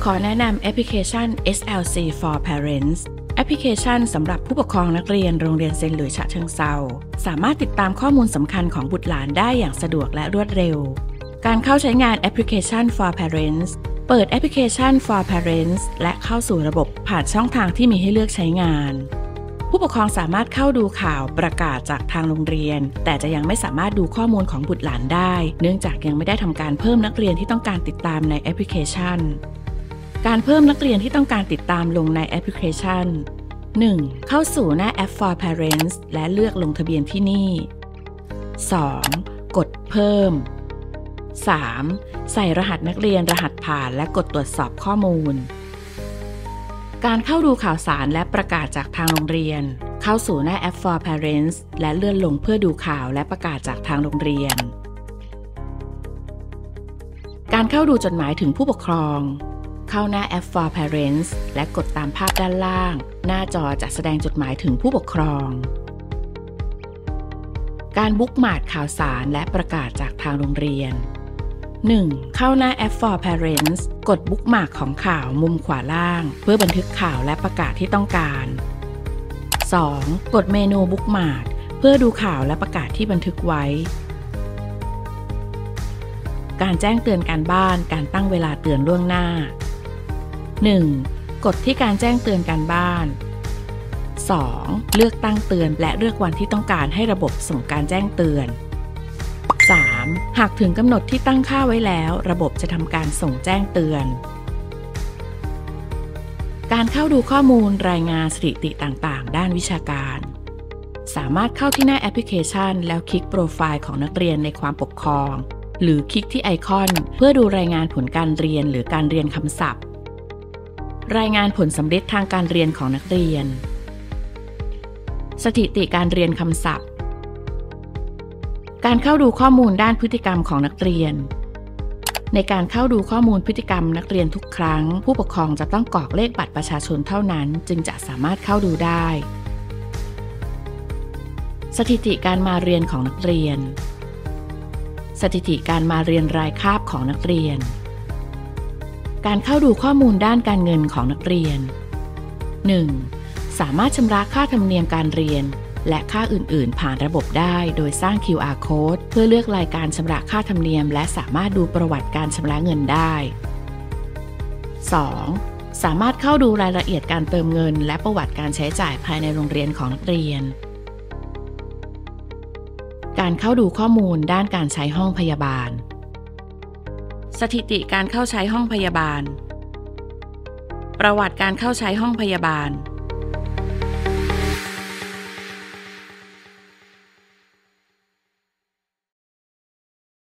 ขอแนะนำแอปพลิเคชัน SLC for Parents แอปพลิเคชันสำหรับผู้ปกครองนักเรียนโรงเรียนเซนต์หลุยส์ฉะเชิงเทราสามารถติดตามข้อมูลสำคัญของบุตรหลานได้อย่างสะดวกและรวดเร็วการเข้าใช้งานแอปพลิเคชัน for Parents เปิดแอปพลิเคชัน for Parents และเข้าสู่ระบบผ่านช่องทางที่มีให้เลือกใช้งานผู้ปกครองสามารถเข้าดูข่าวประกาศจากทางโรงเรียนแต่จะยังไม่สามารถดูข้อมูลของบุตรหลานได้เนื่องจากยังไม่ได้ทำการเพิ่มนักเรียนที่ต้องการติดตามในแอปพลิเคชันการเพิ่มนักเรียนที่ต้องการติดตามลงในแอปพลิเคชัน 1. เข้าสู่หน้าแอป for Parents และเลือกลงทะเบียนที่นี่ 2. กดเพิ่ม 3. ใส่รหัสนักเรียนรหัสผ่านและกดตรวจสอบข้อมูลการเข้าดูข่าวสารและประกาศจากทางโรงเรียนเข้าสู่หน้าแอป for Parents และเลื่อนลงเพื่อดูข่าวและประกาศจากทางโรงเรียนการเข้าดูจดหมายถึงผู้ปกครองเข้าหน้าแอป for Parents และกดตามภาพด้านล่างหน้าจอจะแสดงจดหมายถึงผู้ปกครองการบุ๊กมาร์คข่าวสารและประกาศจากทางโรงเรียน 1. เข้าหน้าแอป for Parents กดบุ๊กมาร์คของข่าวมุมขวาล่างเพื่อบันทึกข่าวและประกาศที่ต้องการ 2. กดเมนูบุ๊กมาร์คเพื่อดูข่าวและประกาศที่บันทึกไว้การแจ้งเตือนการบ้านการตั้งเวลาเตือนล่วงหน้า 1. กดที่การแจ้งเตือนการบ้าน 2. เลือกตั้งเตือนและเลือกวันที่ต้องการให้ระบบส่งการแจ้งเตือน 3. หากถึงกำหนดที่ตั้งค่าไว้แล้วระบบจะทำการส่งแจ้งเตือนการเข้าดูข้อมูลรายงานสถิติต่างๆด้านวิชาการสามารถเข้าที่หน้าแอปพลิเคชันแล้วคลิกโปรไฟล์ของนักเรียนในความปกครองหรือคลิกที่ไอคอนเพื่อดูรายงานผลการเรียนหรือการเรียนคำศัพท์รายงานผลสำเร็จทางการเรียนของนักเรียนสถิติการเรียนคำศัพท์การเข้าดูข้อมูลด้านพฤติกรรมของนักเรียนในการเข้าดูข้อมูลพฤติกรรมนักเรียนทุกครั้งผู้ปกครองจะต้องกรอกเลขบัตรประชาชนเท่านั้นจึงจะสามารถเข้าดูได้สถิติการมาเรียนของนักเรียนสถิติการมาเรียนรายคาบของนักเรียนการเข้าดูข้อมูลด้านการเงินของนักเรียน 1. สามารถชำระค่าธรรมเนียมการเรียนและค่าอื่นๆผ่านระบบได้โดยสร้าง QR Code เพื่อเลือกรายการชำระค่าธรรมเนียมและสามารถดูประวัติการชำระเงินได้ 2. สามารถเข้าดูรายละเอียดการเติมเงินและประวัติการใช้จ่ายภายในโรงเรียนของนักเรียนการเข้าดูข้อมูลด้านการใช้ห้องพยาบาลสถิติการเข้าใช้ห้องพยาบาลประวัติการเข้าใช้ห้องพยาบาล